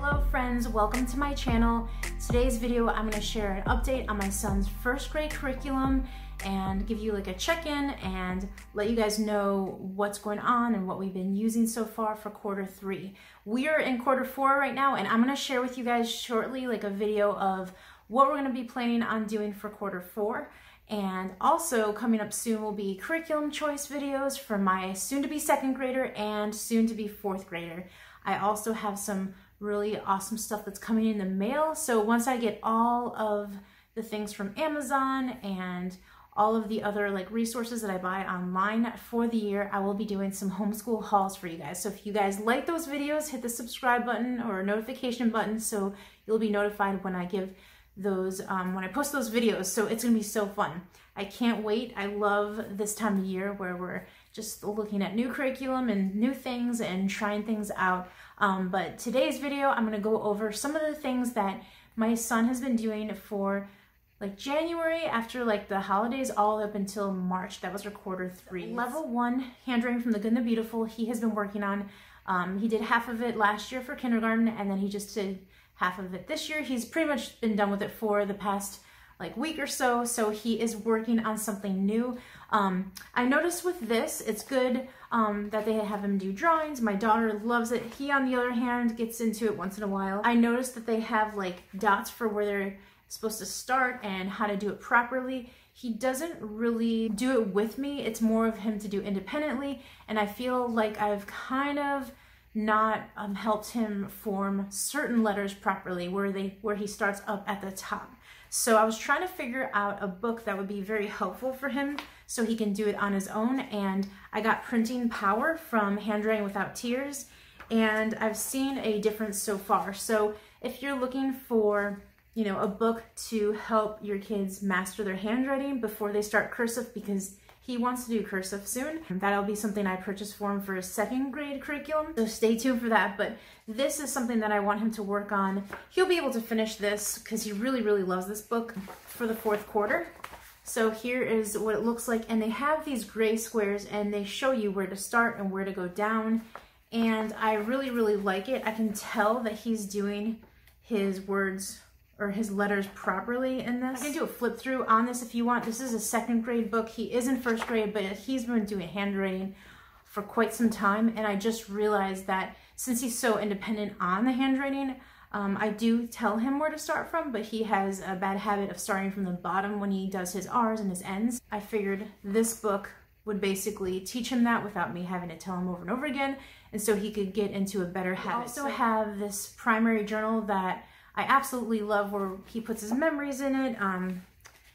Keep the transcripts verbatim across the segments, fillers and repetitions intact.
Hello friends, welcome to my channel. Today's video I'm going to share an update on my son's first grade curriculum and give you like a check-in and let you guys know what's going on and what we've been using so far for quarter three. We are in quarter four right now, and I'm going to share with you guys shortly like a video of what we're going to be planning on doing for quarter four. And also coming up soon will be curriculum choice videos for my soon-to-be second grader and soon-to-be fourth grader. I also have some really awesome stuff that's coming in the mail. So once I get all of the things from Amazon and all of the other like resources that I buy online for the year, I will be doing some homeschool hauls for you guys. So if you guys like those videos, hit the subscribe button or notification button so you'll be notified when I give those um, when I post those videos. So it's gonna be so fun. I can't wait. I love this time of year where we're just looking at new curriculum and new things and trying things out. Um, but today's video, I'm gonna go over some of the things that my son has been doing for like January after like the holidays all up until March. That was our quarter three. Level one handwriting from the Good and the Beautiful, he has been working on. Um, he did half of it last year for kindergarten, and then he just did half of it this year. He's pretty much been done with it for the past like week or so, so he is working on something new. Um, I noticed with this, it's good um, that they have him do drawings. My daughter loves it. He, on the other hand, gets into it once in a while. I noticed that they have like dots for where they're supposed to start and how to do it properly. He doesn't really do it with me. It's more of him to do independently, and I feel like I've kind of not um, helped him form certain letters properly where they where he starts up at the top. So I was trying to figure out a book that would be very helpful for him so he can do it on his own, and I got Printing Power from Handwriting Without Tears, and I've seen a difference so far. So if you're looking for, you know, a book to help your kids master their handwriting before they start cursive, because he wants to do cursive soon, that'll be something I purchased for him for his second grade curriculum. So stay tuned for that. But this is something that I want him to work on. He'll be able to finish this because he really, really loves this book for the fourth quarter. So here is what it looks like. And they have these gray squares and they show you where to start and where to go down. And I really, really like it. I can tell that he's doing his words or his letters properly in this. I can do a flip through on this if you want. This is a second grade book. He is in first grade, but he's been doing handwriting for quite some time. And I just realized that since he's so independent on the handwriting, um, I do tell him where to start from, but he has a bad habit of starting from the bottom when he does his R's and his N's. I figured this book would basically teach him that without me having to tell him over and over again, and so he could get into a better habit. I also have this primary journal that I absolutely love where he puts his memories in it. Um,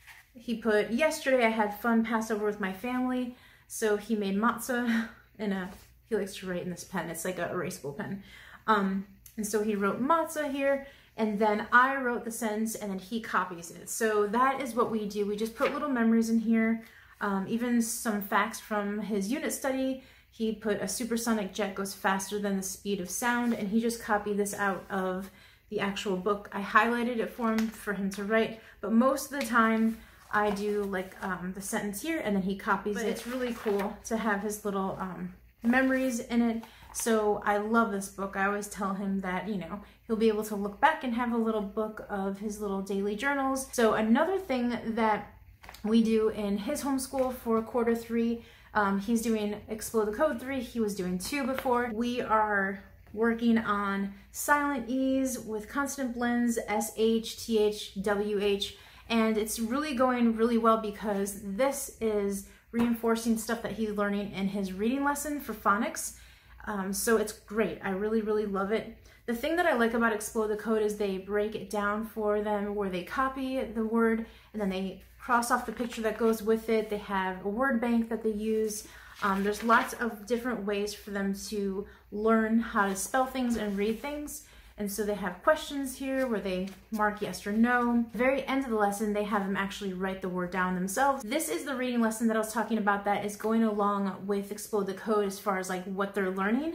he put, yesterday I had fun Passover with my family, so he made matzah in a, he likes to write in this pen, it's like a erasable pen. Um, and so he wrote matzah here, and then I wrote the sentence, and then he copies it. So that is what we do. We just put little memories in here, um, even some facts from his unit study. He put a supersonic jet goes faster than the speed of sound, and he just copied this out of the actual book. I highlighted it for him for him to write, but most of the time I do like um, the sentence here and then he copies but it. It's really cool to have his little um, memories in it. So I love this book. I always tell him that, you know, he'll be able to look back and have a little book of his little daily journals. So another thing that we do in his homeschool for quarter three, um, he's doing Explode the Code three. He was doing two before. We are working on silent E's with consonant blends, S H, T H, W H, and it's really going really well because this is reinforcing stuff that he's learning in his reading lesson for phonics. Um, so it's great. I really, really love it. The thing that I like about Explode the Code is they break it down for them where they copy the word and then they cross off the picture that goes with it. They have a word bank that they use. Um, there's lots of different ways for them to learn how to spell things and read things. And so they have questions here where they mark yes or no. At the very end of the lesson, they have them actually write the word down themselves. This is the reading lesson that I was talking about that is going along with Explode the Code as far as like what they're learning.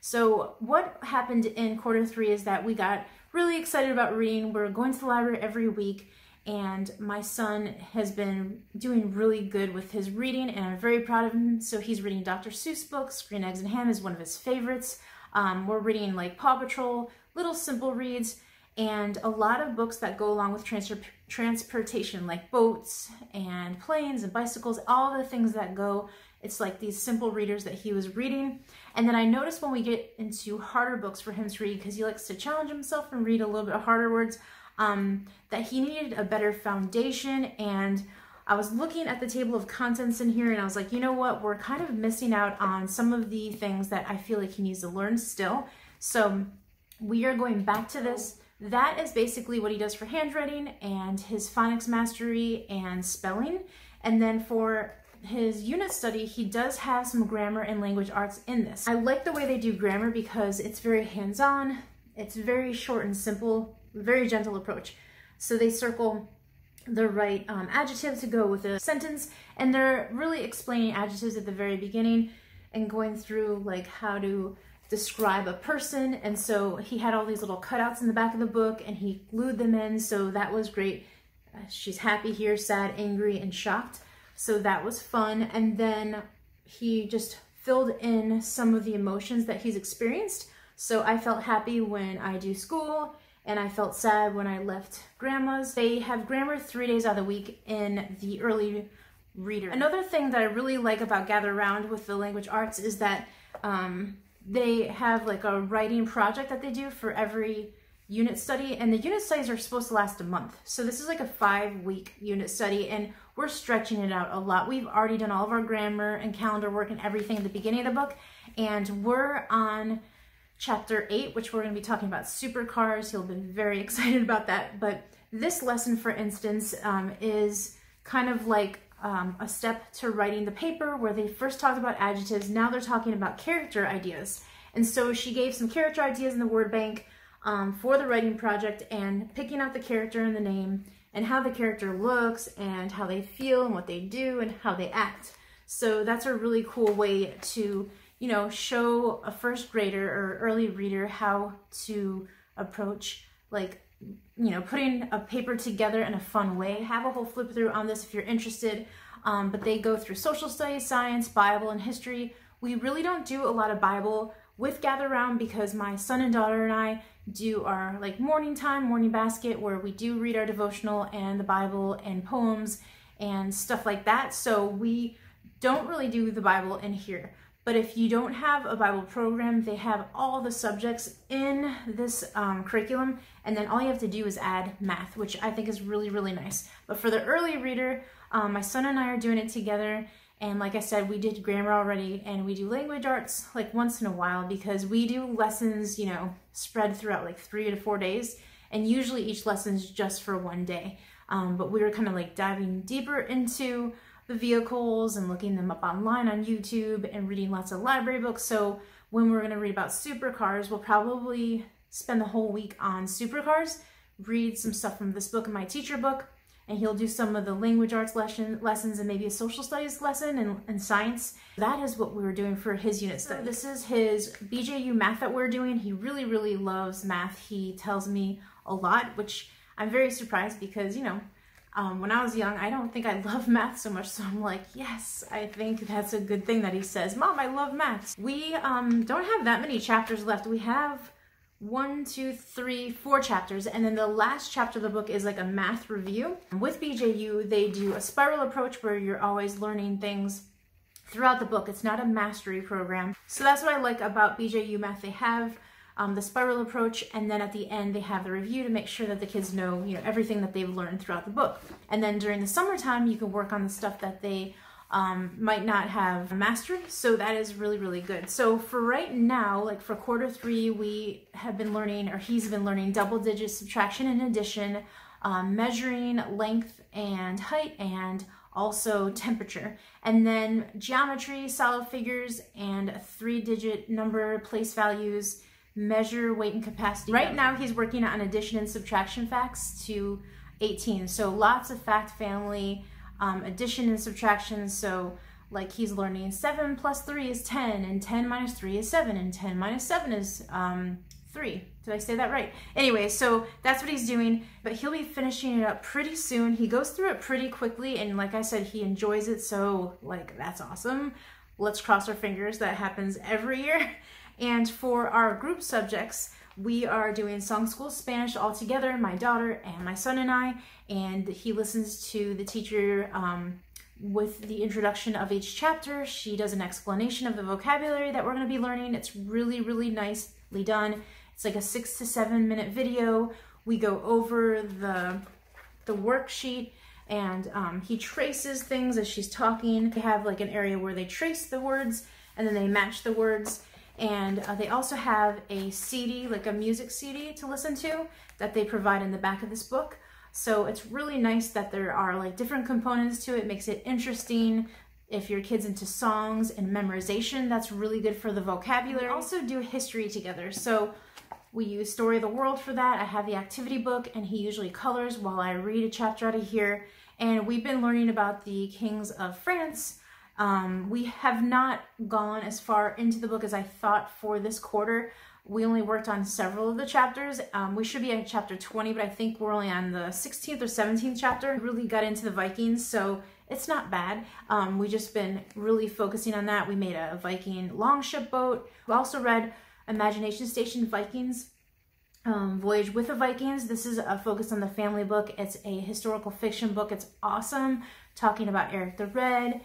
So what happened in quarter three is that we got really excited about reading. We're going to the library every week, and my son has been doing really good with his reading, and I'm very proud of him. So he's reading Doctor Seuss books. Green Eggs and Ham is one of his favorites. Um, we're reading like Paw Patrol, little simple reads, and a lot of books that go along with trans transportation, like boats and planes and bicycles, all the things that go. It's like these simple readers that he was reading. And then I noticed when we get into harder books for him to read, because he likes to challenge himself and read a little bit harder words, um, that he needed a better foundation. And I was looking at the table of contents in here and I was like, you know what, we're kind of missing out on some of the things that I feel like he needs to learn still. So we are going back to this. That is basically what he does for handwriting and his phonics mastery and spelling. And then for his unit study, he does have some grammar and language arts in this. I like the way they do grammar because it's very hands-on, it's very short and simple, very gentle approach. So they circle the right um, adjective to go with a sentence, and they're really explaining adjectives at the very beginning and going through like how to describe a person. And so he had all these little cutouts in the back of the book and he glued them in, so that was great. Uh, she's happy here, sad, angry, and shocked. So that was fun. And then he just filled in some of the emotions that he's experienced. So I felt happy when I do school, and I felt sad when I left grandma's. They have grammar three days out of the week in the early reader. Another thing that I really like about Gather Round with the language arts is that um, they have like a writing project that they do for every unit study, and the unit studies are supposed to last a month. So this is like a five week unit study, and we're stretching it out a lot. We've already done all of our grammar and calendar work and everything at the beginning of the book, and we're on chapter eight, which we're going to be talking about supercars. He'll be very excited about that. But this lesson, for instance, um, is kind of like um, a step to writing the paper, where they first talked about adjectives. Now they're talking about character ideas. And so she gave some character ideas in the word bank um, for the writing project, and picking out the character and the name and how the character looks and how they feel and what they do and how they act. So that's a really cool way to, you know, show a first grader or early reader how to approach, like, you know, putting a paper together in a fun way. I have a whole flip through on this if you're interested, um, but they go through social studies, science, Bible, and history. We really don't do a lot of Bible with Gather Round because my son and daughter and I do our like morning time, morning basket, where we do read our devotional and the Bible and poems and stuff like that. So we don't really do the Bible in here. But if you don't have a Bible program, they have all the subjects in this um, curriculum, and then all you have to do is add math, which I think is really, really nice. But for the early reader, um, my son and I are doing it together, and like I said, we did grammar already, and we do language arts like once in a while, because we do lessons, you know, spread throughout like three to four days, and usually each lesson is just for one day. Um, but we were kind of like diving deeper into the vehicles and looking them up online on YouTube and reading lots of library books. So when we're going to read about supercars, we'll probably spend the whole week on supercars, read some stuff from this book and my teacher book, and he'll do some of the language arts lesson, lessons and maybe a social studies lesson and, and science. That is what we were doing for his unit study. This is his B J U math that we're doing. He really, really loves math. He tells me a lot, which I'm very surprised because, you know, Um, when I was young, I don't think I love math so much, so I'm like, yes, I think that's a good thing that he says, Mom, I love math. We um, don't have that many chapters left. We have one, two, three, four chapters, and then the last chapter of the book is like a math review. With B J U, they do a spiral approach where you're always learning things throughout the book. It's not a mastery program. So that's what I like about B J U math. They have Um, the spiral approach, and then at the end they have the review to make sure that the kids know, you know, everything that they've learned throughout the book. And then during the summertime you can work on the stuff that they um, might not have mastered, so that is really, really good. So for right now, like for quarter three, we have been learning, or he's been learning, double digit subtraction and addition, um, measuring length and height, and also temperature. And then geometry, solid figures, and three digit number, place values, measure, weight, and capacity. Right now he's working on addition and subtraction facts to eighteen, so lots of fact family, um, addition and subtraction. So like he's learning seven plus three is ten, and ten minus three is seven, and ten minus seven is um, three. Did I say that right? Anyway, so that's what he's doing, but he'll be finishing it up pretty soon. He goes through it pretty quickly, and like I said, he enjoys it, so like that's awesome. Let's cross our fingers that happens every year. And for our group subjects, We are doing Song School Spanish all together, my daughter and my son and I, and he listens to the teacher um, with the introduction of each chapter. She does an explanation of the vocabulary that we're going to be learning. It's really, really nicely done. It's like a six to seven minute video. We go over the, the worksheet, and um, he traces things as she's talking. They have like an area where they trace the words and then they match the words. And uh, they also have a C D, like a music C D to listen to, that they provide in the back of this book. So it's really nice that there are like different components to it. It makes it interesting. If your kid's into songs and memorization, that's really good for the vocabulary. We also do history together. So we use Story of the World for that. I have the activity book, and he usually colors while I read a chapter out of here. And we've been learning about the kings of France. Um, we have not gone as far into the book as I thought for this quarter. We only worked on several of the chapters. Um, we should be at chapter twenty, but I think we're only on the sixteenth or seventeenth chapter. We really got into the Vikings, so it's not bad. Um, we just been really focusing on that. We made a Viking longship boat. We also read Imagination Station Vikings, um, Voyage with the Vikings. This is a focus on the family book. It's a historical fiction book. It's awesome, talking about Eric the Red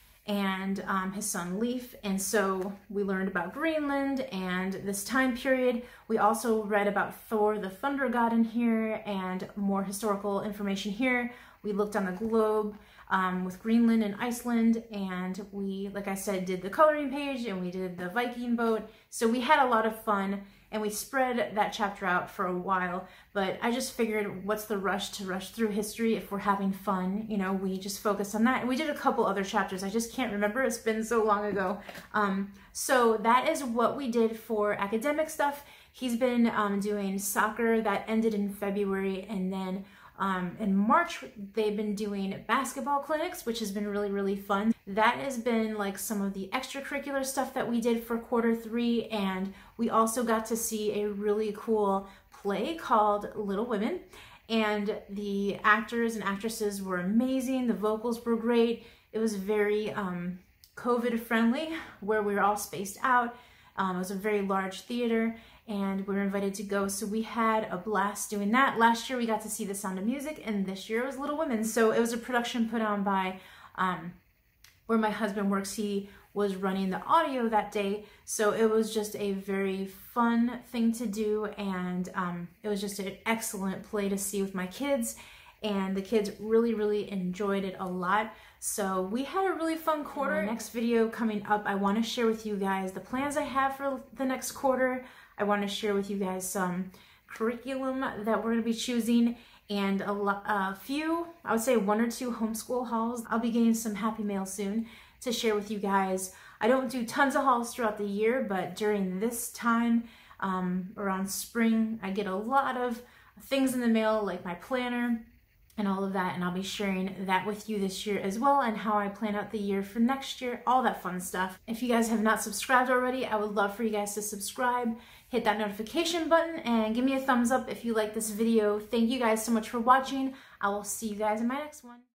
and um, his son Leif. And so we learned about Greenland and this time period. We also read about Thor the Thunder God in here and more historical information here. We looked on the globe um, with Greenland and Iceland, and we, like I said, did the coloring page and we did the Viking boat. So we had a lot of fun, and we spread that chapter out for a while, but I just figured, what's the rush to rush through history if we're having fun? You know, we just focused on that. And we did a couple other chapters. I just can't remember. It's been so long ago. Um, so that is what we did for academic stuff. He's been um, doing soccer. That ended in February, and then Um, in March, they've been doing basketball clinics, which has been really, really fun. That has been like some of the extracurricular stuff that we did for quarter three. And we also got to see a really cool play called Little Women. And the actors and actresses were amazing. The vocals were great. It was very um, COVID friendly, where we were all spaced out. Um, it was a very large theater, and we were invited to go, so we had a blast doing that. Last year we got to see The Sound of Music, and this year it was Little Women. So it was a production put on by um, where my husband works. He was running the audio that day, so it was just a very fun thing to do, and um, it was just an excellent play to see with my kids, and the kids really, really enjoyed it a lot. So we had a really fun quarter. In the next video coming up, I want to share with you guys the plans I have for the next quarter. I want to share with you guys some curriculum that we're going to be choosing, and a, a few, I would say one or two homeschool hauls. I'll be getting some happy mail soon to share with you guys. I don't do tons of hauls throughout the year, but during this time, um, around spring, I get a lot of things in the mail, like my planner and all of that, and I'll be sharing that with you this year as well, and how I plan out the year for next year, all that fun stuff. If you guys have not subscribed already, I would love for you guys to subscribe, hit that notification button, and give me a thumbs up if you like this video. Thank you guys so much for watching. I will see you guys in my next one.